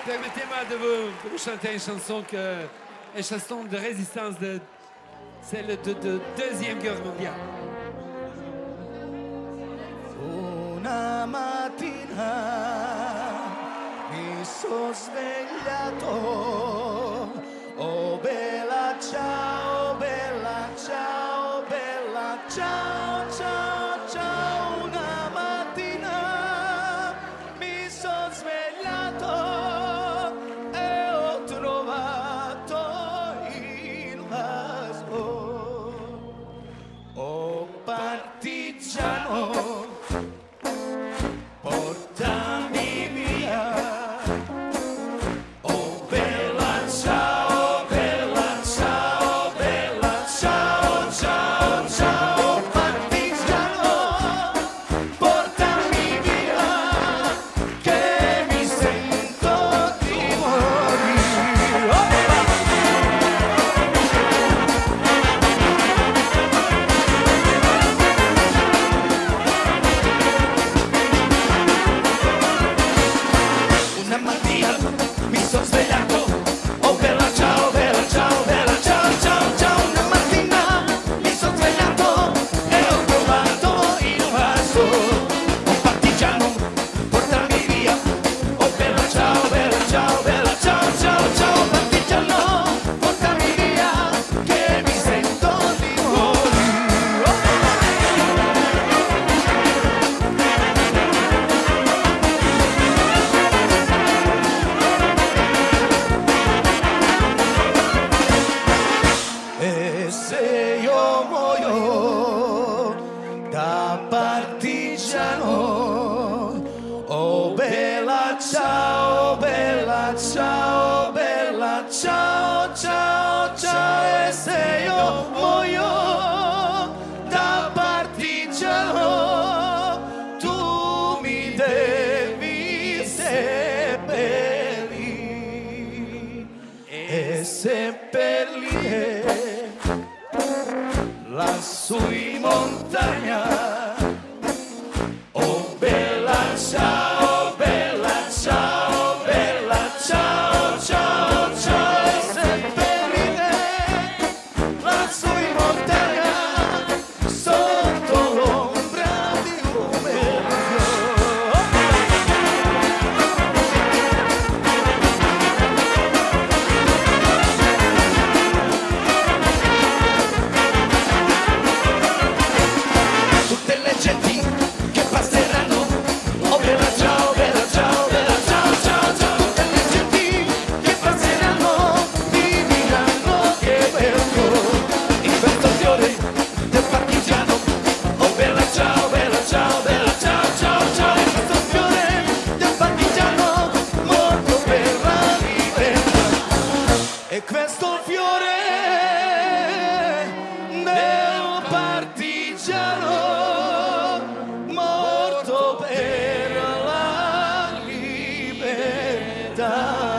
Permettez-moi de vous chanter une chanson de résistance de celle de Deuxième Guerre mondiale. Una mattina mi sono svegliato, oh bella ciao, bella ciao, bella ciao, ciao, ciao. Una mattina mi sono svegliato e ho trovato il vaso, oh partigiano, portami via, oh bella ciao, bella ciao, bella ciao, ciao, ciao, partigiano, portami via, che mi sento di morire. Una mattina mi sono svegliato, oh bella ciao, bella ciao, bella ciao, ciao, ciao. Una mattina mi sono svegliato e ho trovato il vaso, oh partigiano, portami via, oh bella ciao, bella ciao, bella ciao, ciao, ciao, partigiano, portami via, che mi sento di morire. E se io muoio da partigiano, oh bella ciao, bella ciao, bella ciao, ciao, ciao. E se io muoio da partigiano, tu mi devi seppellire e seppellire lassù in montagna, oh bella ciao, bella ciao, bella ciao, ciao, ciao, e seppellire lassù in montagna, sotto l'ombra di un bel fiore. Tutte le genti che passeranno, oh bella ciao, bella ciao, bella ciao, ciao, ciao. Tutte le genti che passeranno mi diranno che bello in questo fiore del partigiano, oh bella ciao, bella ciao, bella ciao, ciao, ciao. In questo fiore del partigiano morto per la libertà, e questo fiore del partigiano morto per la libertà.